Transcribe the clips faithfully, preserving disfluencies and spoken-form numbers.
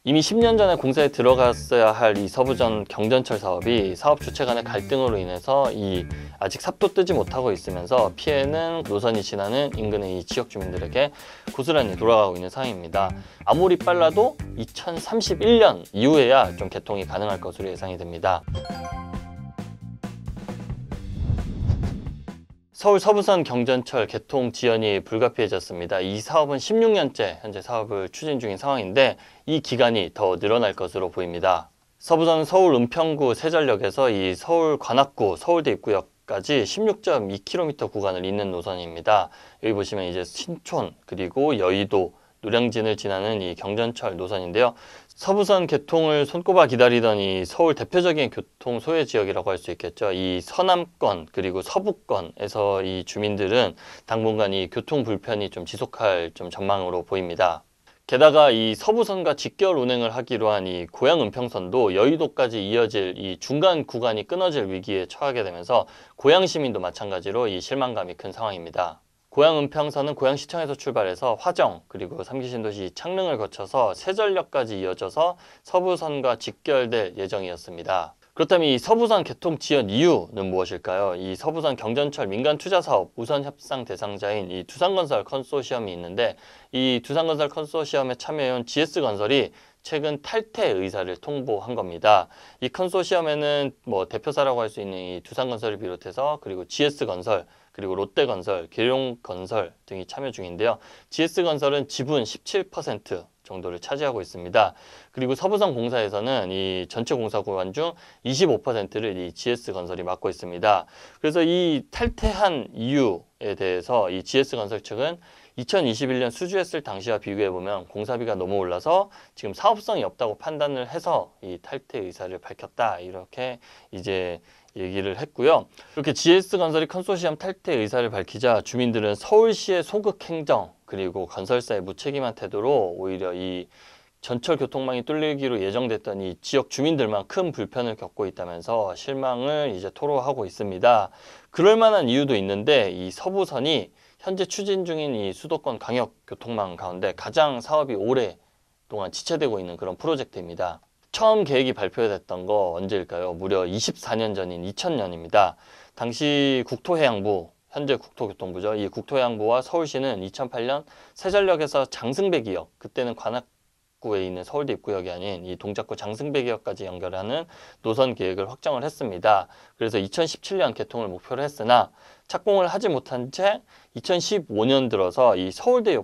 이미 십 년 전에 공사에 들어갔어야 할 이 서부전 경전철 사업이 사업 주체 간의 갈등으로 인해서 이 아직 삽도 뜨지 못하고 있으면서 피해는 노선이 지나는 인근의 이 지역 주민들에게 고스란히 돌아가고 있는 상황입니다. 아무리 빨라도 이천삼십일 년 이후에야 좀 개통이 가능할 것으로 예상이 됩니다. 서울 서부선 경전철 개통 지연이 불가피해졌습니다. 이 사업은 십육 년째 현재 사업을 추진 중인 상황인데 이 기간이 더 늘어날 것으로 보입니다. 서부선 서울 은평구 세전역에서 이 서울 관악구 서울대 입구역까지 십육 점 이 킬로미터 구간을 잇는 노선입니다. 여기 보시면 이제 신촌 그리고 여의도 노량진을 지나는 이 경전철 노선인데요. 서부선 개통을 손꼽아 기다리던 이 서울 대표적인 교통 소외 지역이라고 할 수 있겠죠. 이 서남권 그리고 서부권에서 이 주민들은 당분간 이 교통 불편이 좀 지속할 좀 전망으로 보입니다. 게다가 이 서부선과 직결 운행을 하기로 한 이 고양 은평선도 여의도까지 이어질 이 중간 구간이 끊어질 위기에 처하게 되면서 고양 시민도 마찬가지로 이 실망감이 큰 상황입니다. 고양 은평선은 고양시청에서 출발해서 화정 그리고 삼 기 신도시 창릉을 거쳐서 세전역까지 이어져서 서부선과 직결될 예정이었습니다. 그렇다면 이 서부선 개통 지연 이유는 무엇일까요? 이 서부선 경전철 민간 투자 사업 우선 협상 대상자인 이 두산건설 컨소시엄이 있는데 이 두산건설 컨소시엄에 참여해온 지에스건설이 최근 탈퇴 의사를 통보한 겁니다. 이 컨소시엄에는 뭐 대표사라고 할 수 있는 이 두산건설을 비롯해서 그리고 지에스건설 그리고 롯데건설, 계룡건설 등이 참여 중인데요. 지에스건설은 지분 십칠 퍼센트 정도를 차지하고 있습니다. 그리고 서부선 공사에서는 이 전체 공사 구간 중 이십오 퍼센트를 이 지에스건설이 맡고 있습니다. 그래서 이 탈퇴한 이유에 대해서 이 지에스건설 측은 이천이십일 년 수주했을 당시와 비교해보면 공사비가 너무 올라서 지금 사업성이 없다고 판단을 해서 이 탈퇴 의사를 밝혔다. 이렇게 이제 얘기를 했고요. 이렇게 지에스건설이 컨소시엄 탈퇴 의사를 밝히자 주민들은 서울시의 소극 행정 그리고 건설사의 무책임한 태도로 오히려 이 전철 교통망이 뚫리기로 예정됐던 이 지역 주민들만 큰 불편을 겪고 있다면서 실망을 이제 토로하고 있습니다. 그럴 만한 이유도 있는데 이 서부선이 현재 추진 중인 이 수도권 광역 교통망 가운데 가장 사업이 오랫동안 지체되고 있는 그런 프로젝트입니다. 처음 계획이 발표됐던 거 언제일까요? 무려 이십사 년 전인 이천 년입니다. 당시 국토해양부, 현재 국토교통부죠. 이 국토해양부와 서울시는 이천팔 년 세전역에서 장승배기역, 그때는 관악구에 있는 서울대 입구역이 아닌 이 동작구 장승배기역까지 연결하는 노선 계획을 확정을 했습니다. 그래서 이천십칠 년 개통을 목표로 했으나 착공을 하지 못한 채 이천십오 년 들어서 이 서울대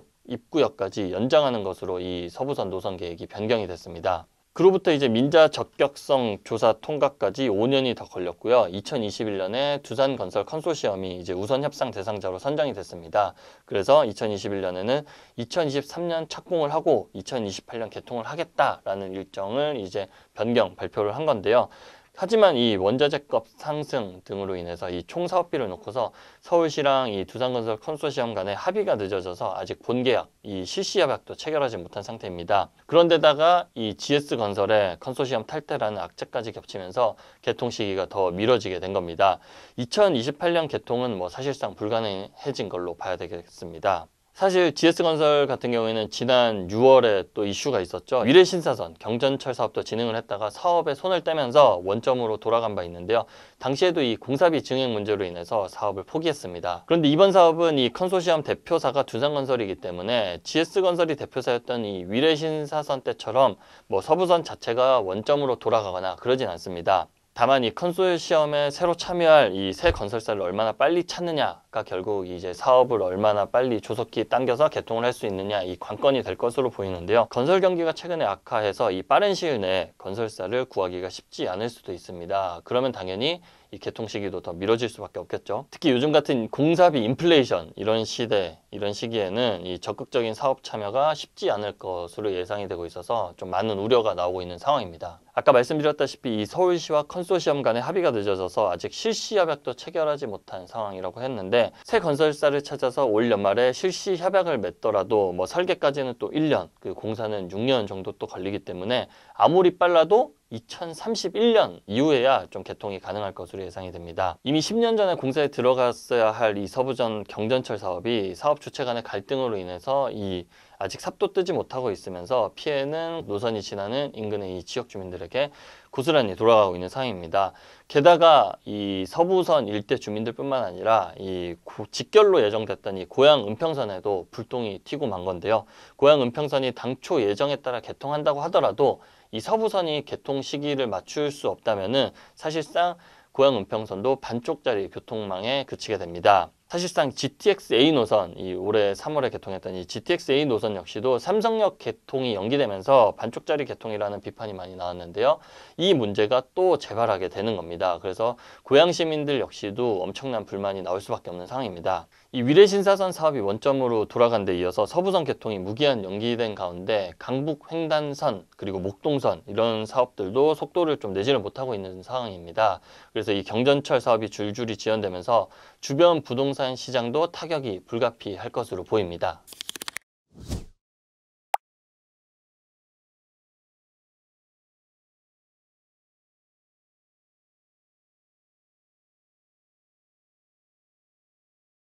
입구역까지 연장하는 것으로 이 서부선 노선 계획이 변경이 됐습니다. 그로부터 이제 민자 적격성 조사 통과까지 오 년이 더 걸렸고요. 이천이십일 년에 두산건설 컨소시엄이 이제 우선 협상 대상자로 선정이 됐습니다. 그래서 이천이십일 년에는 이천이십삼 년 착공을 하고 이천이십팔 년 개통을 하겠다라는 일정을 이제 변경 발표를 한 건데요. 하지만 이 원자재값 상승 등으로 인해서 이 총 사업비를 놓고서 서울시랑 이 두산건설 컨소시엄 간의 합의가 늦어져서 아직 본계약, 이 실시 협약도 체결하지 못한 상태입니다. 그런데다가 이 지에스건설의 컨소시엄 탈퇴라는 악재까지 겹치면서 개통 시기가 더 미뤄지게 된 겁니다. 이천이십팔 년 개통은 뭐 사실상 불가능해진 걸로 봐야 되겠습니다. 사실 지에스건설 같은 경우에는 지난 유월에 또 이슈가 있었죠. 미래신사선 경전철 사업도 진행을 했다가 사업에 손을 떼면서 원점으로 돌아간 바 있는데요. 당시에도 이 공사비 증액 문제로 인해서 사업을 포기했습니다. 그런데 이번 사업은 이 컨소시엄 대표사가 두산건설이기 때문에 지에스건설이 대표사였던 이 미래신사선 때처럼 뭐 서부선 자체가 원점으로 돌아가거나 그러진 않습니다. 다만 이 컨소시엄에 새로 참여할 이 새 건설사를 얼마나 빨리 찾느냐가 결국 이제 사업을 얼마나 빨리 조속히 당겨서 개통을 할 수 있느냐 이 관건이 될 것으로 보이는데요. 건설 경기가 최근에 악화해서 이 빠른 시일 내에 건설사를 구하기가 쉽지 않을 수도 있습니다. 그러면 당연히 이 개통 시기도 더 미뤄질 수밖에 없겠죠. 특히 요즘 같은 공사비 인플레이션 이런 시대, 이런 시기에는 이 적극적인 사업 참여가 쉽지 않을 것으로 예상이 되고 있어서 좀 많은 우려가 나오고 있는 상황입니다. 아까 말씀드렸다시피 이 서울시와 컨소시엄 간의 합의가 늦어져서 아직 실시 협약도 체결하지 못한 상황이라고 했는데 새 건설사를 찾아서 올 연말에 실시 협약을 맺더라도 뭐 설계까지는 또 일 년, 그 공사는 육 년 정도 또 걸리기 때문에 아무리 빨라도 이천삼십일 년 이후에야 좀 개통이 가능할 것으로 예상이 됩니다. 이미 십 년 전에 공사에 들어갔어야 할 이 서부전 경전철 사업이 사업 주체 간의 갈등으로 인해서 이 아직 삽도 뜨지 못하고 있으면서 피해는 노선이 지나는 인근의 이 지역 주민들에게 고스란히 돌아가고 있는 상황입니다. 게다가 이 서부선 일대 주민들뿐만 아니라 이 고, 직결로 예정됐던 이 고양 은평선에도 불똥이 튀고 만 건데요. 고양 은평선이 당초 예정에 따라 개통한다고 하더라도 이 서부선이 개통 시기를 맞출 수 없다면은 사실상 고양 은평선도 반쪽짜리 교통망에 그치게 됩니다. 사실상 지티엑스에이 노선, 이 올해 삼월에 개통했던 이 지티엑스에이 노선 역시도 삼성역 개통이 연기되면서 반쪽짜리 개통이라는 비판이 많이 나왔는데요. 이 문제가 또 재발하게 되는 겁니다. 그래서 고양 시민들 역시도 엄청난 불만이 나올 수밖에 없는 상황입니다. 이 위례신사선 사업이 원점으로 돌아간 데 이어서 서부선 개통이 무기한 연기된 가운데 강북 횡단선 그리고 목동선 이런 사업들도 속도를 좀 내지를 못하고 있는 상황입니다. 그래서 이 경전철 사업이 줄줄이 지연되면서 주변 부동산 시장도 타격이 불가피할 것으로 보입니다.